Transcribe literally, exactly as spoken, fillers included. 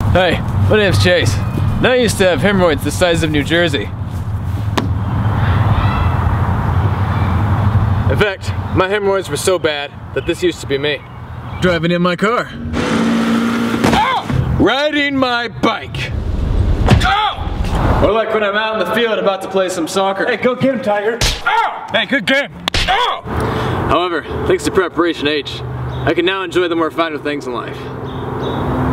Hey, my name's Chase. Now I used to have hemorrhoids the size of New Jersey. In fact, my hemorrhoids were so bad that this used to be me. Driving in my car. Ow! Riding my bike. Ow! Or like when I'm out in the field about to play some soccer. Hey, go get him, Tiger. Ow! Hey, good game. Ow! However, thanks to Preparation H, I can now enjoy the more finer things in life.